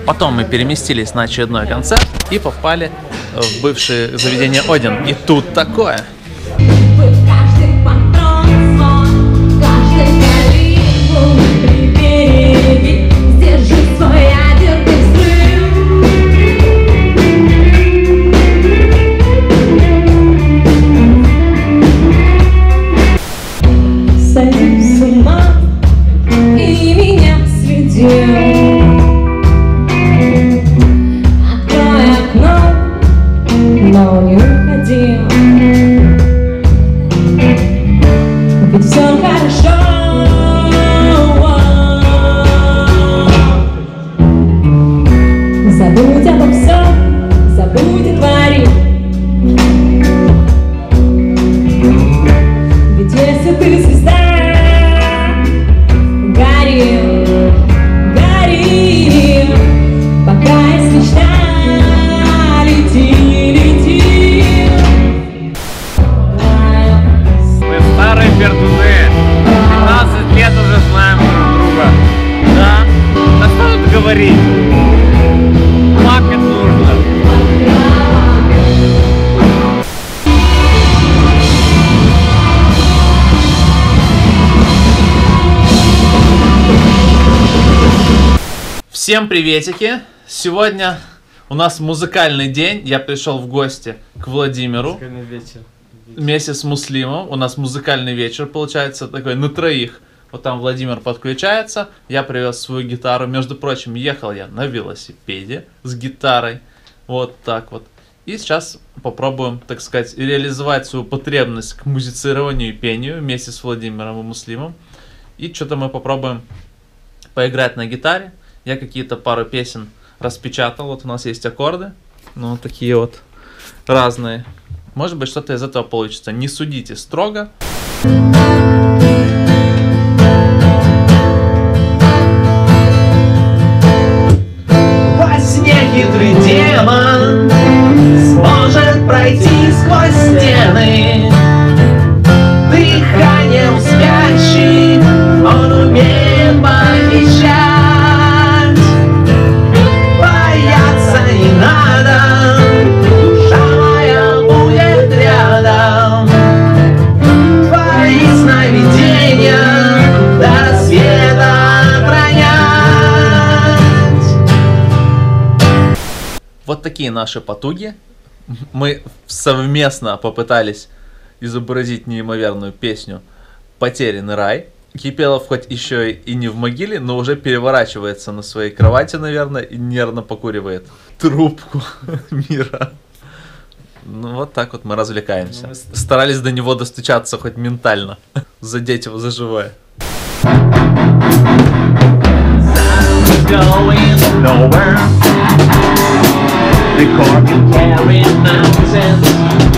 Потом мы переместились на очередной концерт и попали в бывшее заведение Один. И тут такое. Сойди с ума и меня сведет. Открой окно, но не уходи. Ведь все хорошо. Забудь обо всем, забудь и твори. Ведь если ты звезда, Плакать нужно. Всем приветики! Сегодня у нас музыкальный день. Я пришел в гости к Владимиру. Музыкальный вечер. Вместе с Муслимом. У нас музыкальный вечер получается такой на троих. Вот там Владимир подключается, я привез свою гитару. Между прочим, ехал я на велосипеде с гитарой. Вот так вот. И сейчас попробуем, так сказать, реализовать свою потребность к музицированию и пению вместе с Владимиром и Муслимом. И что-то мы попробуем поиграть на гитаре. Я какие-то пару песен распечатал. Вот у нас есть аккорды. Ну, такие вот разные. Может быть, что-то из этого получится. Не судите строго. Хитрый демон сможет пройти сквозь стены. Дыханием спящий он умеет похищать. Бояться не надо, душа моя будет рядом. Твои сновидения до рассвета хранят. Вот такие наши потуги. Мы совместно попытались изобразить неимоверную песню «Потерянный рай». Кипелов хоть еще и не в могиле, но уже переворачивается на своей кровати, наверное, и нервно покуривает трубку мира. Ну вот так вот мы развлекаемся. Старались до него достучаться хоть ментально, задеть его за живое. The car can carry mountains.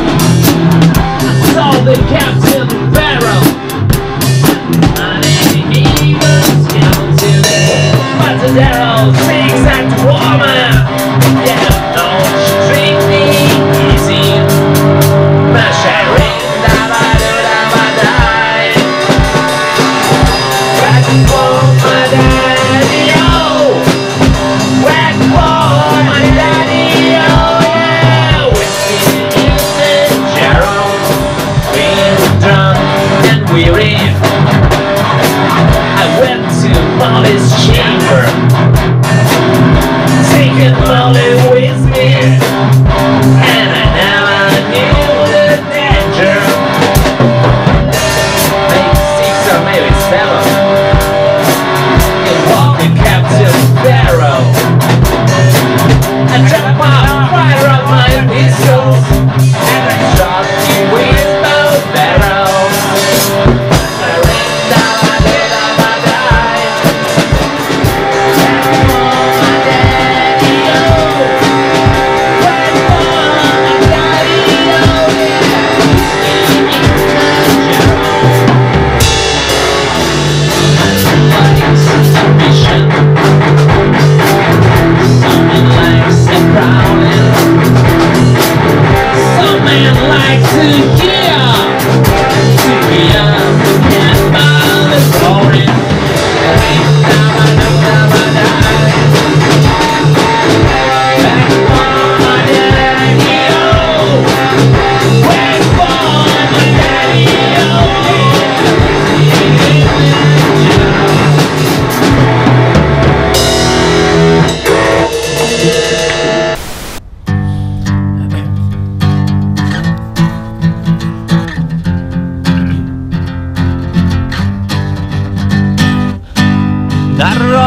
I saw the Captain Pharaoh. My name even skeleton. But the arrow sings at woman. Yeah, don't treat me easy. My sharing, da-ba-do-da-ba-die. Back for my daddy, oh. Back for my daddy.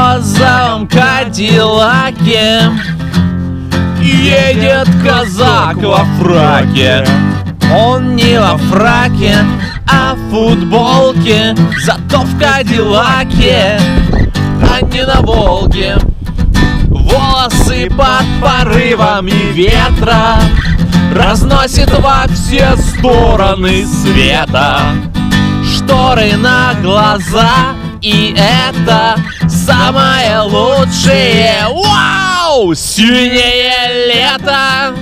розовом кадиллаке едет казак во фраке. Он не во фраке, а в футболке, зато в кадиллаке, а не на Волге. Волосы под порывами ветра разносит во все стороны света. Шторы на глаза, и это самое лучшее. Вау! Синее лето!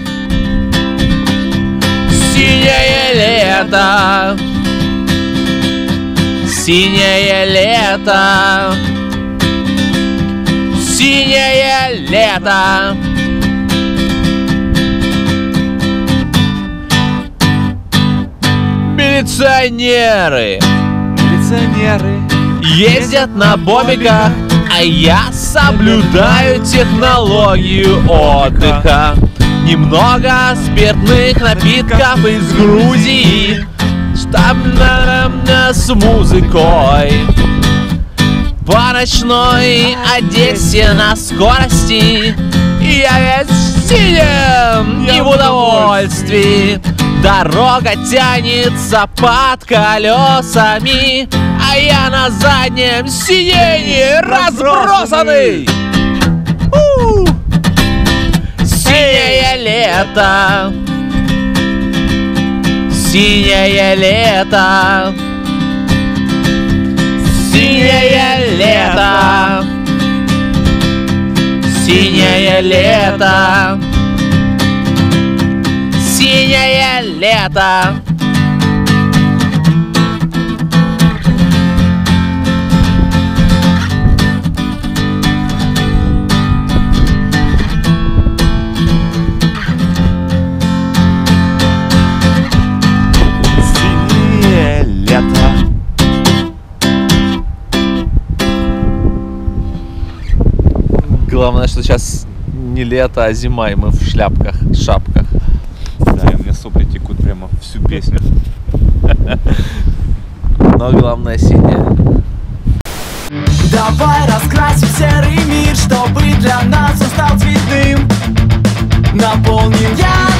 Синее лето! Синее лето! Синее лето! Милиционеры ездят на бобиках, а я соблюдаю технологию отдыха. Немного спиртных напитков из Грузии, штаб-на с музыкой. По ночной Одессе на скорости я весь в синем и в удовольствии. Дорога тянется под колесами, а я на заднем сиденье разбросанный. Синее лето, синее лето, синее лето, синее лето, синее лето. Синее лето. Главное, что сейчас не лето, а зима, и мы в шляпках, шапках. Да, и у меня сопли текут прямо всю песню. Но главное синее. Давай раскрасим серый мир, чтобы для нас он стал цветным. Наполним я